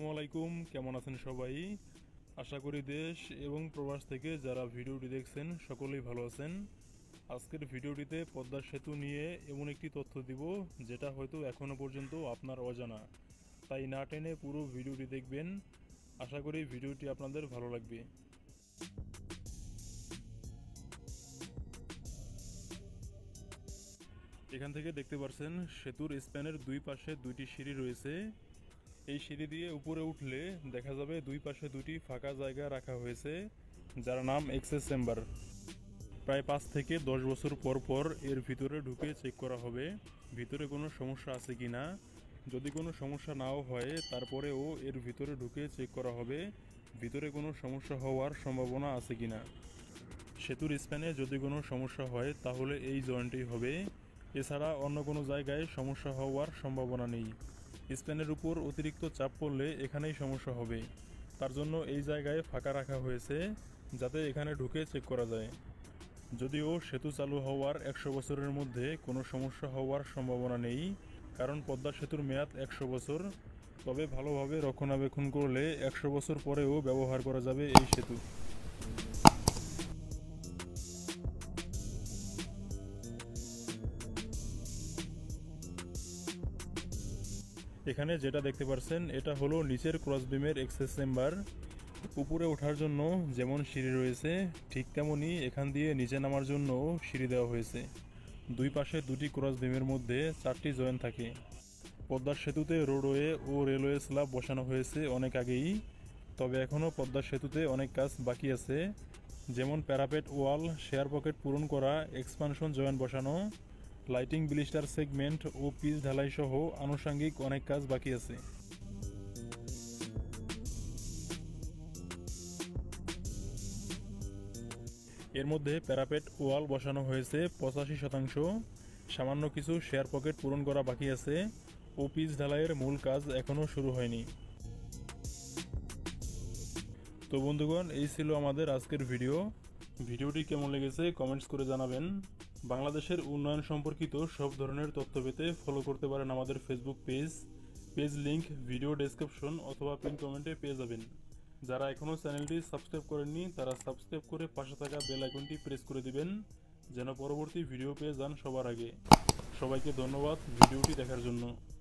আসসালামু আলাইকুম, কেমন আছেন সবাই? আশা করি দেশ এবং প্রবাস থেকে যারা ভিডিওটি দেখছেন সকলেই ভালো আছেন। আজকের ভিডিওটিতে পদ্মা সেতু নিয়ে এমন একটি তথ্য দিব যেটা হয়তো এখনো পর্যন্ত আপনার অজানা, তাই না টেনে পুরো ভিডিওটি দেখবেন। আশা করি ভিডিওটি আপনাদের ভালো লাগবে। এখান থেকে দেখতে পাচ্ছেন সেতুর স্প্যানের দুই পাশে দুইটি সিঁড়ি রয়েছে। এই সিঁড়ি দিয়ে উপরে উঠলে দেখা যাবে দুই পাশে দুটি ফাঁকা জায়গা রাখা হয়েছে, যার নাম এক্সেস চেম্বার। প্রায় 5 থেকে 10 বছর পর পর এর ভিতরে ঢুকে চেক করা হবে ভিতরে কোনো সমস্যা আছে কি না। যদি কোনো সমস্যা নাও হয় তারপরেও এর ভিতরে ঢুকে চেক করা হবে ভিতরে কোনো সমস্যা হওয়ার সম্ভাবনা আছে কি না। সেতুর স্প্যানে যদি কোনো সমস্যা হয় তাহলে এই জয়েন্টেই হবে, এছাড়া অন্য কোনো জায়গায় সমস্যা হওয়ার সম্ভাবনা নেই। স্প্যানের উপর অতিরিক্ত চাপ পড়লে এখানেই সমস্যা হবে, তার জন্য এই জায়গায় ফাঁকা রাখা হয়েছে যাতে এখানে ঢুকে চেক করা যায়। যদিও সেতু চালু হওয়ার 100 বছরের মধ্যে কোনো সমস্যা হওয়ার সম্ভাবনা নেই, কারণ পদ্মা সেতুর মেয়াদ 100 বছর। তবে ভালোভাবে রক্ষণাবেক্ষণ করলে 100 বছর পরেও ব্যবহার করা যাবে এই সেতু। এখানে যেটা দেখতে পাচ্ছেন এটা হলো নিচের ক্রসবিমের এক্সেস চেম্বার। উপরে ওঠার জন্য যেমন সিঁড়ি রয়েছে ঠিক তেমনই এখান দিয়ে নিচে নামার জন্য সিঁড়ি দেওয়া হয়েছে। দুই পাশে দুটি ক্রস বিমের মধ্যে 4টি জয়েন্ট থাকে। পদ্মা সেতুতে রোডওয়ে ও রেলওয়ে স্ল্যাব বসানো হয়েছে অনেক আগেই, তবে এখনও পদ্মা সেতুতে অনেক কাজ বাকি আছে, যেমন প্যারাপেট ওয়াল, শেয়ার পকেট পূরণ করা, এক্সপানশন জয়েন্ট বসানো, লাইটিং ব্লিস্টার সেগমেন্ট ও পিচ ঢালাই সহ আনুষঙ্গিক অনেক কাজ বাকি আছে। এর মধ্যে প্যারাপেট ওয়াল বসানো হয়েছে 85%, সামান্য কিছু শেয়ার পকেট পূরণ করা বাকি আছে ও পিচ ঢালাইয়ের মূল কাজ এখনও শুরু হয়নি। তো বন্ধুগণ, এই ছিল আমাদের আজকের ভিডিওটি কেমন লেগেছে কমেন্টস করে জানাবেন। বাংলাদেশের উন্নয়ন সম্পর্কিত সব ধরনের তথ্য পেতে ফলো করতে পারেন আমাদের Facebook page link video description অথবা পিন কমেন্টে পেয়ে যাবেন। যারা এখনও চ্যানেলটি সাবস্ক্রাইব করেননি তারা সাবস্ক্রাইব করে পাশে থাকা বেল আইকনটি প্রেস করে দিবেন যেন পরবর্তী ভিডিও পেয়ে যান সবার আগে। সবাইকে ধন্যবাদ ভিডিওটি দেখার জন্য।